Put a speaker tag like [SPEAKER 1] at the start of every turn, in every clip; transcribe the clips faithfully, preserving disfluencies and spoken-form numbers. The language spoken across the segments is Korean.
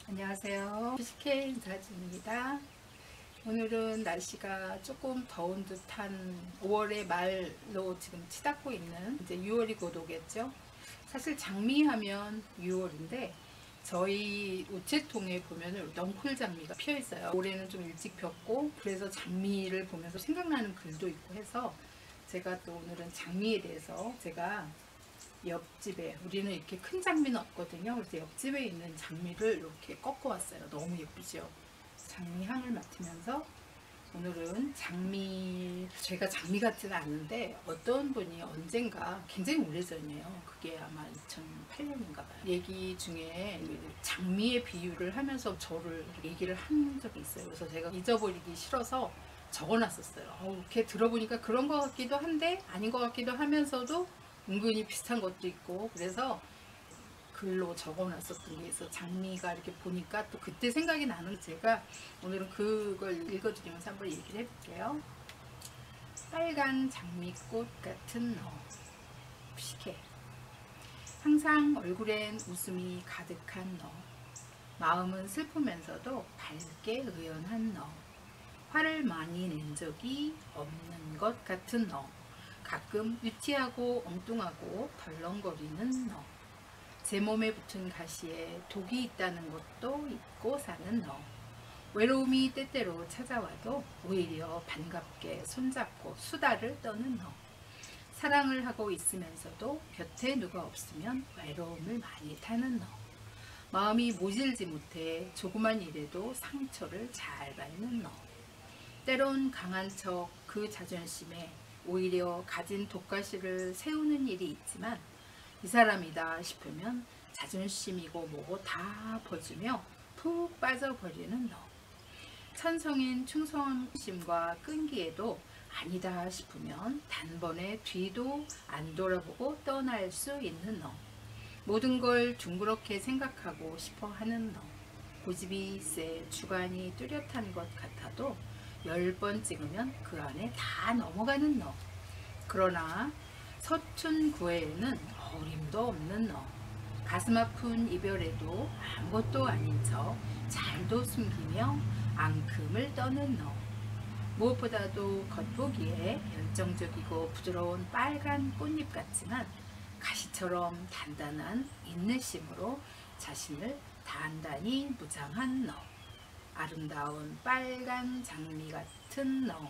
[SPEAKER 1] 안녕하세요. 피씨케이 인사드립니다. 오늘은 날씨가 조금 더운 듯한 오월의 말로 지금 치닫고 있는 이제 유월이 곧 오겠죠. 사실 장미하면 유월인데 저희 우체통에 보면 넝쿨 장미가 피어 있어요. 올해는 좀 일찍 폈고 그래서 장미를 보면서 생각나는 글도 있고 해서 제가 또 오늘은 장미에 대해서 제가 옆집에 우리는 이렇게 큰 장미는 없거든요. 그래서 옆집에 있는 장미를 이렇게 꺾어 왔어요. 너무 예쁘죠. 장미 향을 맡으면서 오늘은 장미, 제가 장미 같지는 않은데 어떤 분이 언젠가 굉장히 오래전이에요. 그게 아마 이천팔 년인가 봐요. 얘기 중에 장미의 비유를 하면서 저를 얘기를 한 적이 있어요. 그래서 제가 잊어버리기 싫어서 적어놨었어요. 어, 이렇게 들어보니까 그런 것 같기도 한데 아닌 것 같기도 하면서도 은근히 비슷한 것도 있고 그래서 글로 적어놨었던 게 있어. 장미가 이렇게 보니까 또 그때 생각이 나는 제가 오늘은 그걸 읽어드리면서 한번 얘기를 해볼게요. 빨간 장미꽃 같은 너 피씨케이. 항상 얼굴엔 웃음이 가득한 너, 마음은 슬프면서도 밝게 의연한 너, 화를 많이 낸 적이 없는 것 같은 너, 가끔 유치하고 엉뚱하고 덜렁거리는 너, 제 몸에 붙은 가시에 독이 있다는 것도 잊고 사는 너, 외로움이 때때로 찾아와도 오히려 반갑게 손잡고 수다를 떠는 너, 사랑을 하고 있으면서도 곁에 누가 없으면 외로움을 많이 타는 너, 마음이 모질지 못해 조그만 일에도 상처를 잘 받는 너, 때론 강한 척 그 자존심에 오히려 가진 독가시를 세우는 일이 있지만 이 사람이다 싶으면 자존심이고 뭐고 다 퍼주며 푹 빠져버리는 너, 천성인 충성심과 끈기에도 아니다 싶으면 단번에 뒤도 안 돌아보고 떠날 수 있는 너, 모든 걸 둥그렇게 생각하고 싶어 하는 너, 고집이 세 주관이 뚜렷한 것 같아도 열 번 찍으면 그 안에 다 넘어가는 너, 그러나 서툰 구애에는 어림도 없는 너, 가슴 아픈 이별에도 아무것도 아닌 척 잘도 숨기며 앙큼을 떠는 너, 무엇보다도 겉보기에 열정적이고 부드러운 빨간 꽃잎 같지만 가시처럼 단단한 인내심으로 자신을 단단히 무장한 너, 아름다운 빨간 장미 같은 너.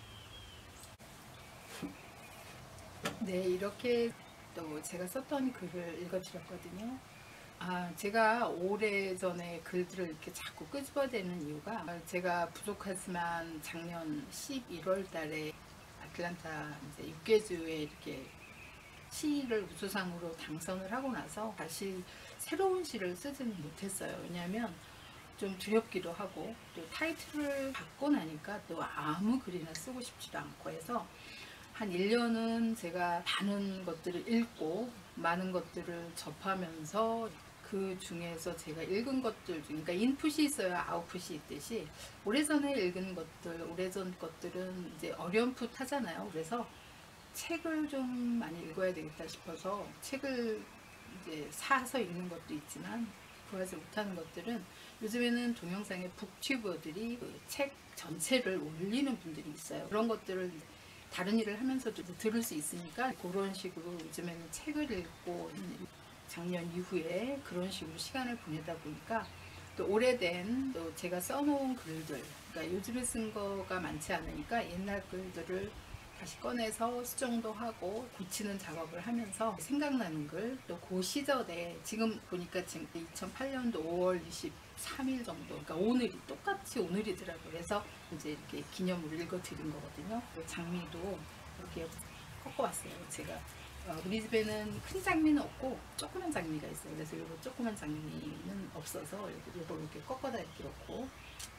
[SPEAKER 1] 네, 이렇게 또 제가 썼던 글을 읽어드렸거든요. 아, 제가 오래전에 글들을 이렇게 자꾸 끄집어대는 이유가 제가 부족하지만 작년 십일월 달에 아틀란타 이제 육개주에 이렇게 시를 우수상으로 당선을 하고 나서 다시 새로운 시를 쓰지는 못했어요. 왜냐하면 좀 두렵기도 하고 또 타이틀을 받고 나니까 또 아무 글이나 쓰고 싶지도 않고 해서 한 일 년은 제가 많은 것들을 읽고 많은 것들을 접하면서 그 중에서 제가 읽은 것들 중, 그러니까 인풋이 있어야 아웃풋이 있듯이 오래전에 읽은 것들, 오래전 것들은 이제 어렴풋 하잖아요. 그래서 책을 좀 많이 읽어야 되겠다 싶어서 책을 이제 사서 읽는 것도 있지만 구하지 못하는 것들은 요즘에는 동영상에 북튜버들이 그 책 전체를 올리는 분들이 있어요. 그런 것들을 다른 일을 하면서도 들을 수 있으니까 그런 식으로 요즘에는 책을 읽고 작년 이후에 그런 식으로 시간을 보내다 보니까 또 오래된 또 제가 써놓은 글들, 그러니까 요즘에 쓴 거가 많지 않으니까 옛날 글들을 다시 꺼내서 수정도 하고 고치는 작업을 하면서 생각나는 글, 또 그 시절에 지금 보니까 지금 이천팔 년도 오월 이십삼 일 정도, 그러니까 오늘이 똑같이 오늘이더라고요. 그래서 이제 이렇게 기념으로 읽어드린 거거든요. 장미도 이렇게 꺾어왔어요. 제가 어, 우리 집에는 큰 장미는 없고 조그만 장미가 있어요. 그래서 이거 조그만 장미는 없어서 이거 이렇게 꺾어다 이렇게 놓고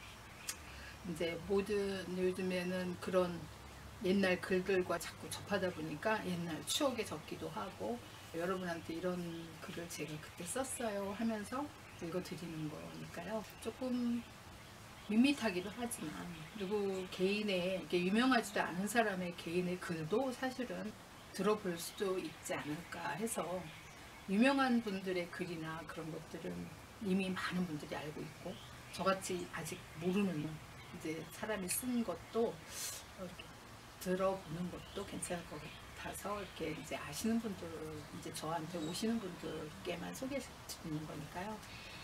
[SPEAKER 1] 이제 모든 요즘에는 그런 옛날 글들과 자꾸 접하다 보니까 옛날 추억에 적기도 하고 여러분한테 이런 글을 제가 그때 썼어요 하면서 읽어드리는 거니까요. 조금 밋밋하기도 하지만 누구 개인의 이렇게 유명하지도 않은 사람의 개인의 글도 사실은 들어볼 수도 있지 않을까 해서 유명한 분들의 글이나 그런 것들은 이미 많은 분들이 알고 있고, 저같이 아직 모르는 이제 사람이 쓴 것도 이렇게 들어보는 것도 괜찮을 것 같아서, 이렇게 이제 아시는 분들, 이제 저한테 오시는 분들께만 소개해 드리는 거니까요.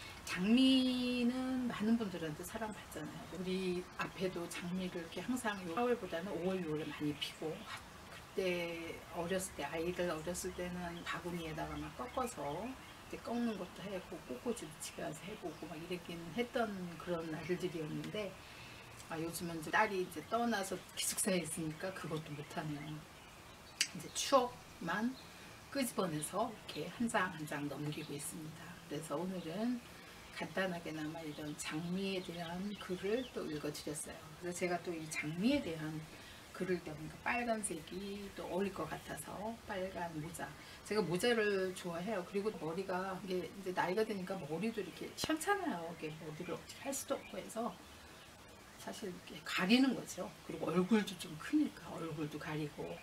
[SPEAKER 1] 장미는 많은 분들한테 사랑받잖아요. 우리 앞에도 장미를 이렇게 항상 사월보다는 오월, 유월에 많이 피고, 그때 어렸을 때, 아이들 어렸을 때는 바구니에다가 막 꺾어서 이제 꺾는 것도 해보고, 꽃꽂이도 집에 와서 해보고 막 이랬긴 했던 그런 날들이었는데, 아, 요즘은 이제 딸이 이제 떠나서 기숙사에 있으니까 그것도 못하네요. 이제 추억만 끄집어내서 이렇게 한 장 한 장 넘기고 있습니다. 그래서 오늘은 간단하게나마 이런 장미에 대한 글을 또 읽어드렸어요. 그래서 제가 또 이 장미에 대한 글을 보니까 빨간색이 또 어울릴 것 같아서 빨간 모자. 제가 모자를 좋아해요. 그리고 머리가 이게 이제 나이가 드니까 머리도 이렇게 시원찮아요. 이게 머리를 어떻게 할 수도 없고 해서 사실 이렇게 가리는 거죠. 그리고 얼굴도 좀 크니까 얼굴도 가리고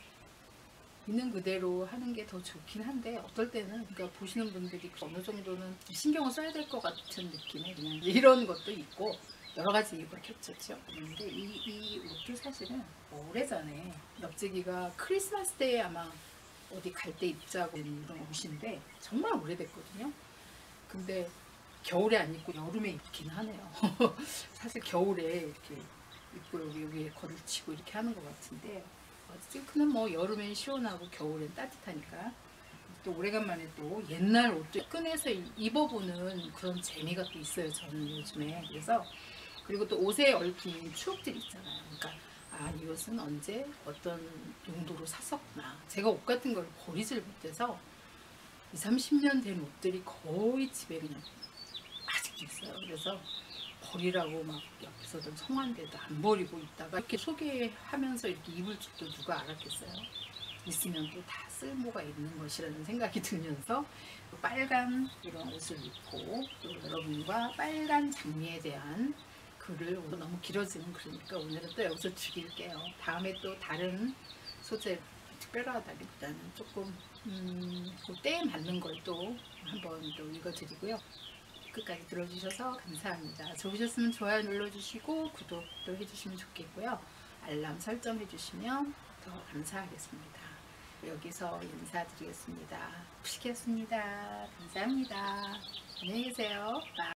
[SPEAKER 1] 있는 그대로 하는 게 더 좋긴 한데, 어떨 때는 그러니까 보시는 분들이 어느 정도는 신경을 써야 될 것 같은 느낌의 그냥 이런 것도 있고 여러 가지 이유가 겹쳤죠. 그런데 이, 이 옷도 사실은 오래전에 옆제기가 크리스마스 때에 아마 어디 갈 때 입자고 이런 옷인데 정말 오래됐거든요. 근데 겨울에 안 입고 여름에 입긴 하네요. 사실 겨울에 이렇게 입고 여기 위에 걸치고 이렇게 하는 것 같은데, 실크는 뭐 여름엔 시원하고 겨울엔 따뜻하니까 또 오래간만에 또 옛날 옷도 꺼내서 입어보는 그런 재미가 또 있어요, 저는 요즘에. 그래서 그리고 또 옷에 얽힌 추억들이 있잖아요. 그러니까 아, 이 옷은 언제 어떤 용도로 샀었구나. 제가 옷 같은 걸 버리질 못해서 이삼십 년 된 옷들이 거의 집에 그냥 아직도 있어요. 그래서 버리라고 막 옆에서도 성한데도 안 버리고 있다가 이렇게 소개하면서 이렇게 입을 줄도 누가 알았겠어요. 있으면 또 다 쓸모가 있는 것이라는 생각이 들면서 빨간 이런 옷을 입고 또 여러분과 빨간 장미에 대한 글을, 너무 길어지는 글이니까 오늘은 또 여기서 줄일게요. 다음에 또 다른 소재, 특별하다기보다는 조금 음, 그 때에 맞는 걸 또 한번 또 읽어드리고요. 끝까지 들어주셔서 감사합니다. 좋으셨으면 좋아요 눌러주시고 구독도 해주시면 좋겠고요. 알람 설정 해주시면 더 감사하겠습니다. 여기서 인사드리겠습니다. 푸시겠습니다. 감사합니다. 안녕히 계세요.